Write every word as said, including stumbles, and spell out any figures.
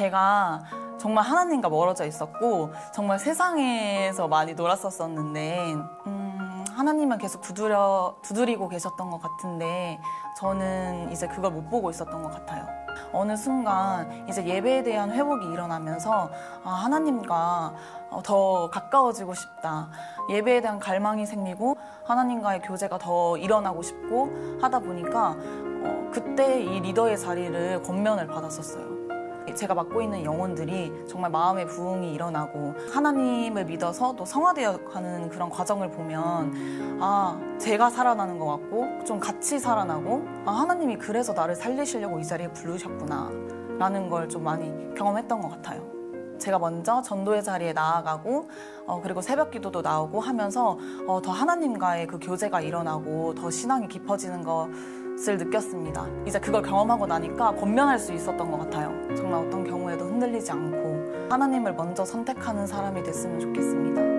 제가 정말 하나님과 멀어져 있었고 정말 세상에서 많이 놀았었었는데 음, 하나님은 계속 두드려, 두드리고 계셨던 것 같은데 저는 이제 그걸 못 보고 있었던 것 같아요. 어느 순간 이제 예배에 대한 회복이 일어나면서 아, 하나님과 더 가까워지고 싶다. 예배에 대한 갈망이 생기고 하나님과의 교제가 더 일어나고 싶고 하다 보니까 어, 그때 이 리더의 자리를 권면을 받았었어요. 제가 맡고 있는 영혼들이 정말 마음의 부흥이 일어나고 하나님을 믿어서 또 성화되어가는 그런 과정을 보면 아 제가 살아나는 것 같고 좀 같이 살아나고 아 하나님이 그래서 나를 살리시려고 이 자리에 부르셨구나 라는 걸 좀 많이 경험했던 것 같아요. 제가 먼저 전도의 자리에 나아가고 어, 그리고 새벽 기도도 나오고 하면서 어, 더 하나님과의 그 교제가 일어나고 더 신앙이 깊어지는 것을 느꼈습니다. 이제 그걸 경험하고 나니까 권면할 수 있었던 것 같아요. 정말 어떤 경우에도 흔들리지 않고 하나님을 먼저 선택하는 사람이 됐으면 좋겠습니다.